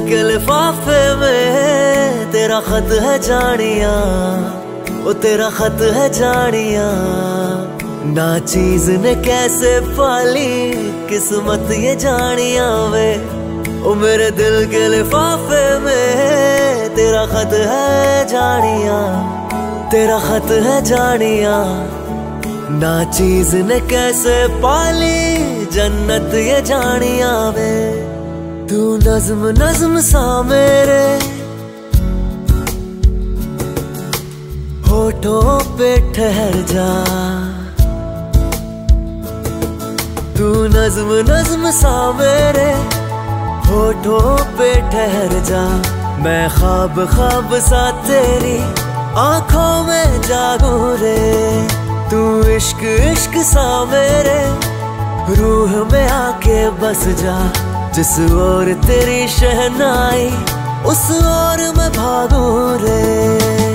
के लिफाफे में तेरा खत है जानिया, ओ तेरा खत है जानिया। ना चीज ने कैसे पाली किस्मत ये जानिया वे, ओ मेरे दिल के लिफाफे में तेरा खत है जानिया, तेरा खत है जानिया। ना चीज ने कैसे पाली जन्नत ये जानिया वे। तू नज्म नज्म सा मेरे होठों पे ठहर जा, तू नज्म नज्म सा मेरे होठों पे ठहर जा। मैं ख्वाब ख्वाब सा तेरी आंखों में जागूं रे, तू इश्क इश्क सा मेरे रूह में आके बस जा। जिस ओर तेरी शहनाई उस ओर मैं भागूं रे।